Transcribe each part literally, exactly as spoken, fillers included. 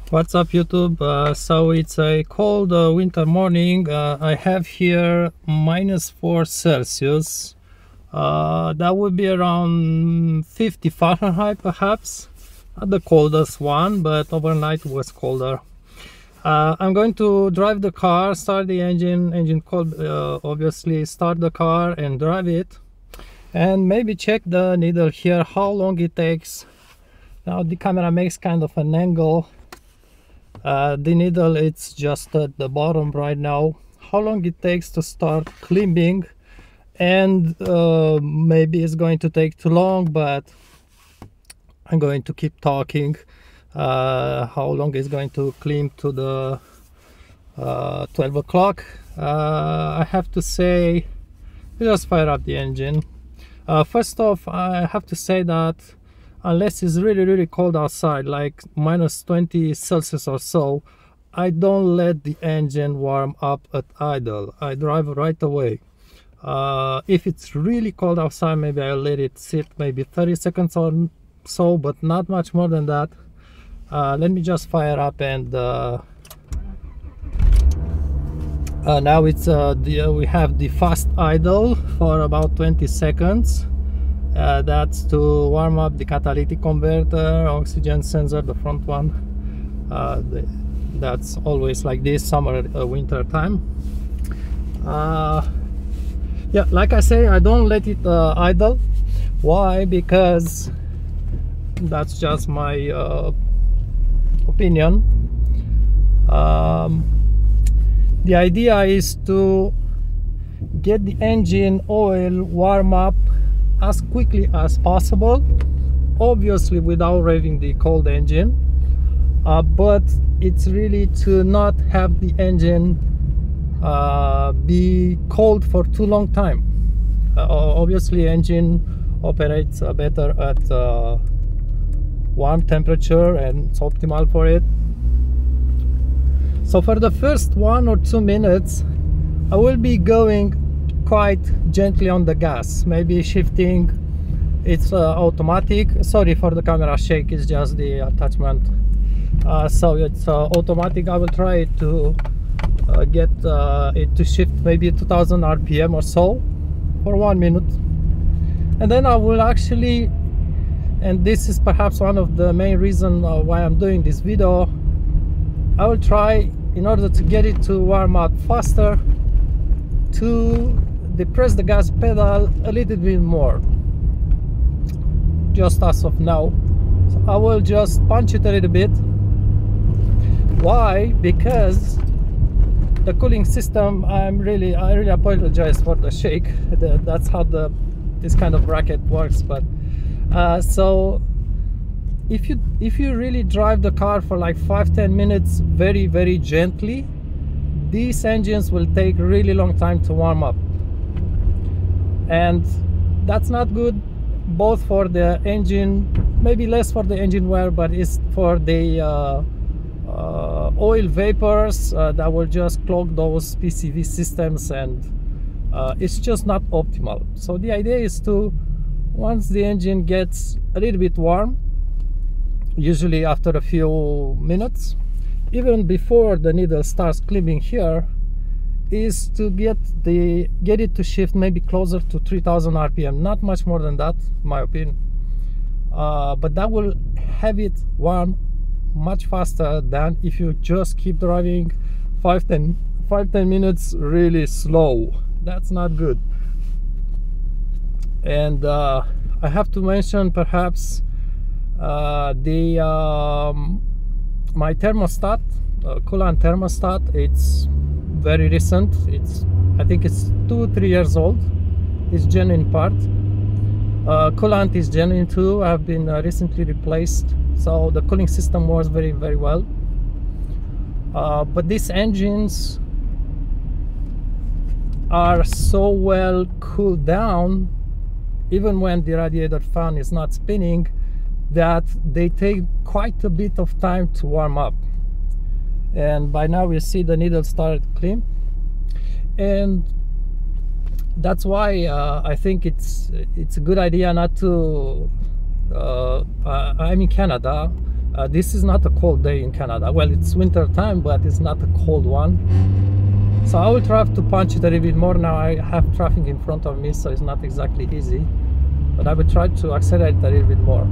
What's up, YouTube? Uh, so it's a cold uh, winter morning. uh, I have here minus four Celsius. Uh, that would be around fifty Fahrenheit perhaps. Not the coldest one, but overnight was colder. uh, I'm going to drive the car, start the engine engine cold, uh, obviously start the car and drive it, and maybe check the needle here, how long it takes. Now the camera makes kind of an angle. Uh, the needle, it's just at the bottom right now. How long it takes to start climbing, and uh, maybe it's going to take too long, but I'm going to keep talking. Uh, how long is going to climb to the uh, twelve o'clock? uh, I have to say, just fire up the engine. Uh, first off, I have to say that unless it's really really cold outside, like minus twenty Celsius or so, I don't let the engine warm up at idle. I drive right away. Uh, if it's really cold outside, maybe I'll let it sit maybe thirty seconds or so, but not much more than that. Uh, let me just fire up, and uh, uh, now it's uh, the, uh, we have the fast idle for about twenty seconds. Uh, that's to warm up the catalytic converter, oxygen sensor, the front one. Uh, the, that's always like this, summer, uh, winter time. Uh, yeah, like I say, I don't let it uh, idle. Why? Because that's just my uh, opinion. Um, the idea is to get the engine oil warm up as quickly as possible, obviously without revving the cold engine, uh, but it's really to not have the engine uh, be cold for too long time. Uh, obviously engine operates uh, better at uh, warm temperature, and it's optimal for it. So for the first one or two minutes I will be going quite gently on the gas, maybe shifting. It's uh, automatic. Sorry for the camera shake, it's just the attachment. Uh, so it's uh, automatic. I will try to uh, get uh, it to shift maybe two thousand R P M or so for one minute, and then I will actually, and this is perhaps one of the main reasons uh, why I'm doing this video, I will try, in order to get it to warm up faster, to depress the gas pedal a little bit more, just as of now. So I will just punch it a little bit. Why? Because the cooling system, I'm really I really apologize for the shake. That's how the this kind of bracket works. But uh, so if you if you really drive the car for like five ten minutes very very gently, these engines will take really long time to warm up, and that's not good, both for the engine, maybe less for the engine wear, but it's for the uh, uh, oil vapors uh, that will just clog those P C V systems, and uh, it's just not optimal. So the idea is to, once the engine gets a little bit warm, usually after a few minutes, even before the needle starts climbing here, is to get the get it to shift maybe closer to three thousand R P M, not much more than that, in my opinion. Uh, but that will have it warm much faster than if you just keep driving five ten minutes really slow. That's not good. And uh, I have to mention perhaps uh, the um, my thermostat, uh, coolant thermostat. It's very recent. It's I think it's two three years old. It's genuine part. Uh, coolant is genuine too. I've been uh, recently replaced, so the cooling system works very very well. Uh, but these engines are so well cooled down, even when the radiator fan is not spinning, that they take quite a bit of time to warm up. And by now you see the needle started clean, and that's why uh, I think it's it's a good idea not to uh, uh, I'm in Canada. Uh, this is not a cold day in Canada. Well, it's winter time, but it's not a cold one. So I will try to punch it a little bit more. Now I have traffic in front of me, so it's not exactly easy, but I will try to accelerate a little bit more.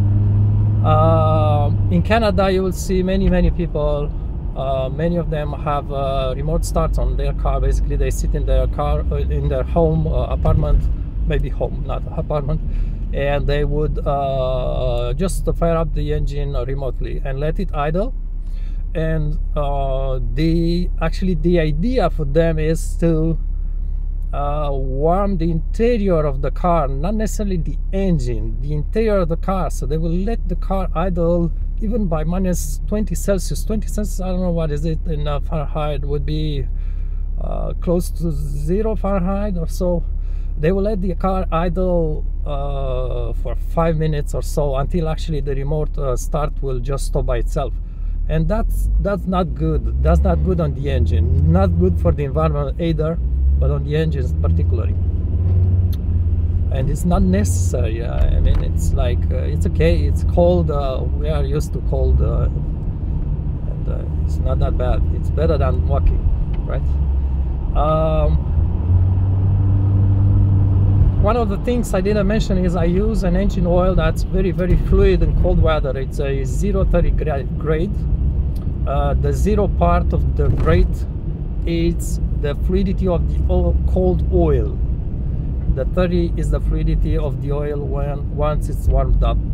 Uh, in Canada, you will see many, many people. Uh, many of them have uh, remote starts on their car. Basically, they sit in their car, uh, in their home, uh, apartment, maybe home, not apartment, and they would uh, just fire up the engine remotely and let it idle. And uh, the actually the idea for them is to uh, warm the interior of the car, not necessarily the engine, the interior of the car. So they will let the car idle even by minus twenty Celsius. twenty Celsius, I don't know what is it in uh, Fahrenheit, would be uh, close to zero Fahrenheit or so. They will let the car idle uh, for five minutes or so until actually the remote uh, start will just stop by itself. And that's that's not good. That's not good on the engine. Not good for the environment either, but on the engines particularly. And it's not necessary. I mean, it's like uh, it's okay. It's cold. Uh, we are used to cold, uh, and uh, it's not that bad. It's better than walking, right? Um, one of the things I didn't mention is I use an engine oil that's very, very fluid in cold weather. It's a zero thirty grade. Uh, the zero part of the grade is the fluidity of the oil, cold oil. The thirty is the fluidity of the oil when once it's warmed up.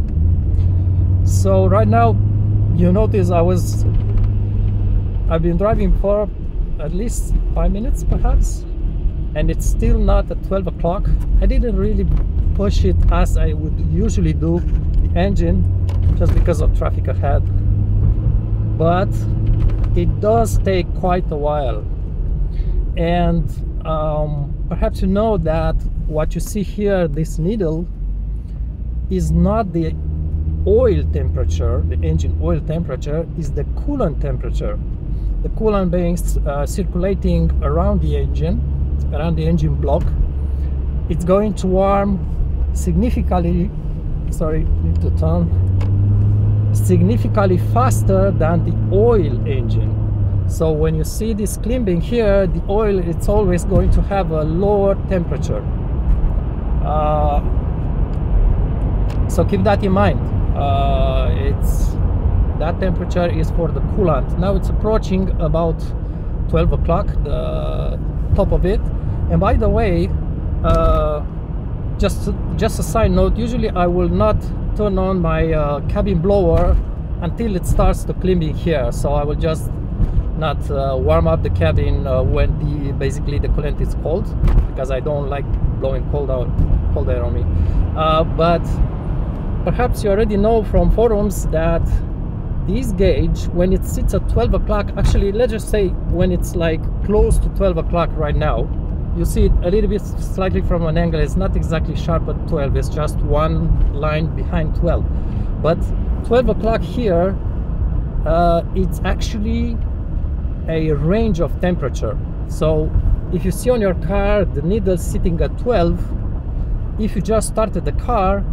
So right now, you notice I was I've been driving for at least five minutes perhaps, and it's still not at twelve o'clock. I didn't really push it as I would usually do the engine, just because of traffic ahead, but it does take quite a while. And um, perhaps you know that what you see here, this needle, is not the oil temperature, the engine oil temperature, is the coolant temperature. The coolant being uh, circulating around the engine, around the engine block. It's going to warm significantly, sorry, need to turn, significantly faster than the oil engine. So when you see this climbing here, the oil, it's always going to have a lower temperature. Uh, so keep that in mind. Uh, it's that temperature is for the coolant. Now it's approaching about twelve o'clock, the top of it. And by the way, uh, just just a side note, usually I will not turn on my uh, cabin blower until it starts to climbing here. So I will just not uh, warm up the cabin uh, when the basically the coolant is cold, because I don't like blowing cold out cold air on me. Uh, but perhaps you already know from forums that this gauge, when it sits at twelve o'clock, actually let's just say when it's like close to twelve o'clock right now, you see it a little bit slightly from an angle. It's not exactly sharp at twelve, it's just one line behind twelve. But twelve o'clock here, uh, it's actually a range of temperature. So if you see on your car the needle sitting at twelve, if you just started the car,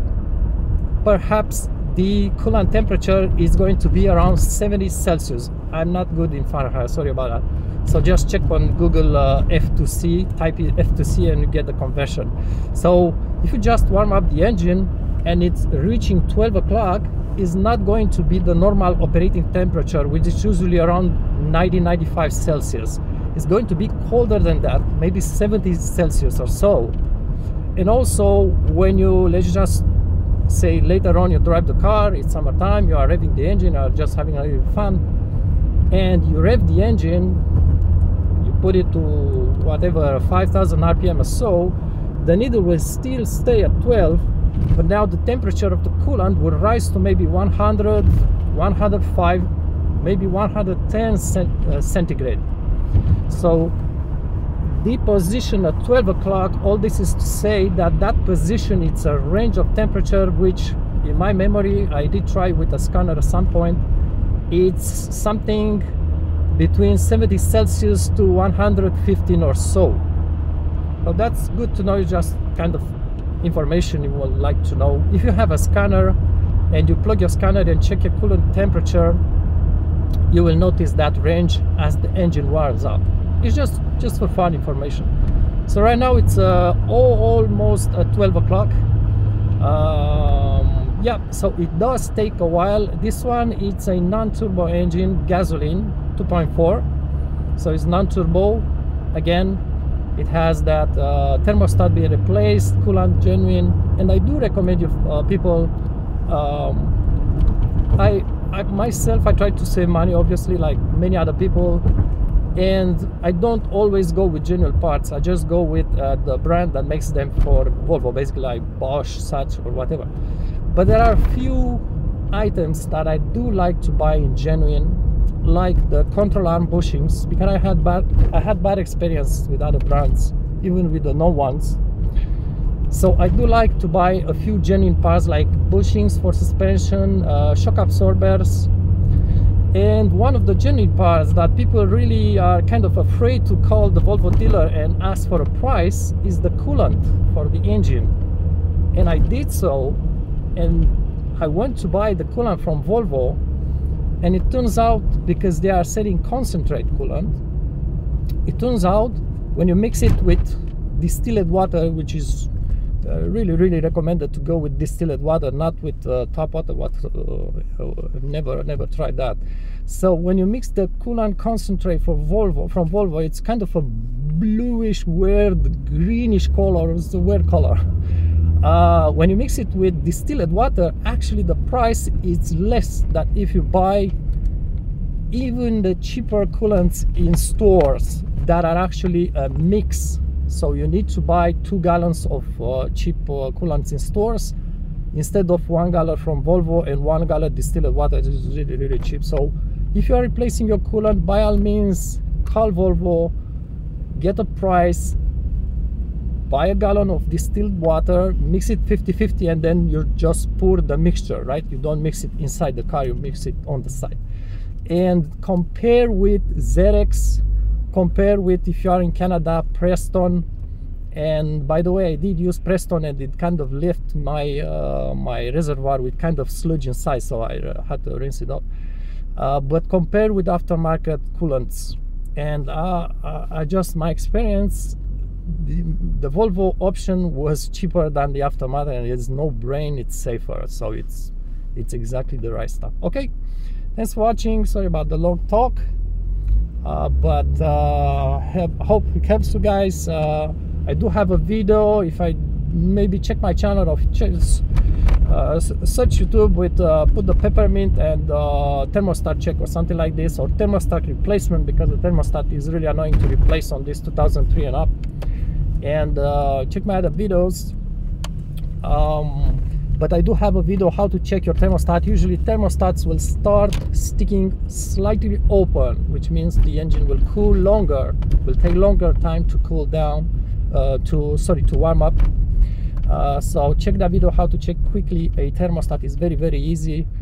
perhaps the coolant temperature is going to be around seventy Celsius. I'm not good in Fahrenheit, sorry about that. So just check on Google uh, F two C, type F two C and you get the conversion. So if you just warm up the engine and it's reaching twelve o'clock, is not going to be the normal operating temperature, which is usually around ninety to ninety-five Celsius. It's going to be colder than that, maybe seventy Celsius or so. And also when you, let's just say later on you drive the car, it's summertime, you are revving the engine, or just having a little fun, and you rev the engine, you put it to whatever five thousand R P M or so, the needle will still stay at twelve, but now the temperature of the coolant will rise to maybe one hundred, one hundred five, maybe one hundred ten cent, uh, centigrade. So the position at twelve o'clock, all this is to say that that position, it's a range of temperature which in my memory, I did try with a scanner at some point, it's something between seventy Celsius to one hundred fifteen or so. So that's good to know, just kind of information you would like to know. If you have a scanner and you plug your scanner and check your coolant temperature, you will notice that range as the engine warms up. It's just just for fun information. So right now it's uh, all, almost at twelve o'clock. Um, yeah, so it does take a while. This one, it's a non-turbo engine, gasoline, two point four. So it's non-turbo. Again, it has that uh, thermostat being replaced, coolant genuine, and I do recommend you uh, people. Um, I, I myself, I try to save money, obviously, like many other people, and I don't always go with genuine parts. I just go with uh, the brand that makes them for Volvo, basically like Bosch, such or whatever. But there are a few items that I do like to buy in genuine, like the control arm bushings, because I had bad I had bad experience with other brands, even with the known ones. So I do like to buy a few genuine parts, like bushings for suspension, uh, shock absorbers. And one of the genuine parts that people really are kind of afraid to call the Volvo dealer and ask for a price is the coolant for the engine. And I did so, and I went to buy the coolant from Volvo, and it turns out, because they are selling concentrate coolant, it turns out when you mix it with distilled water, which is uh, really really recommended to go with distilled water, not with uh, tap water. What uh, uh, never never tried that. So when you mix the coolant concentrate for Volvo from Volvo, it's kind of a bluish, weird greenish color. It's a weird color. Uh, when you mix it with distilled water, actually the price is less than if you buy even the cheaper coolants in stores that are actually a mix. So you need to buy two gallons of uh, cheap uh, coolants in stores instead of one gallon from Volvo and one gallon distilled water. It is really really cheap. So if you are replacing your coolant, by all means call Volvo, get a price, buy a gallon of distilled water, mix it fifty fifty, and then you just pour the mixture, right? You don't mix it inside the car, you mix it on the side. And compare with Zerex, compare with, if you are in Canada, Preston. And by the way, I did use Preston, and it kind of left my uh, my reservoir with kind of sludge inside, so I uh, had to rinse it out. Uh, but compare with aftermarket coolants, and uh, uh, I just my experience, the, the Volvo option was cheaper than the aftermarket, and it's no brain, it's safer, so it's it's exactly the right stuff. Okay, thanks for watching. Sorry about the long talk, uh, but uh, have, hope it helps you guys. uh, I do have a video. If I maybe check my channel or check, uh, search YouTube with uh, put the peppermint and uh, thermostat check or something like this, or thermostat replacement, because the thermostat is really annoying to replace on this two thousand three and up. And uh, check my other videos. Um, but I do have a video how to check your thermostat. Usually thermostats will start sticking slightly open, which means the engine will cool longer, will take longer time to cool down, uh, to sorry to warm up. Uh, so check that video how to check quickly a thermostat. Is very very easy.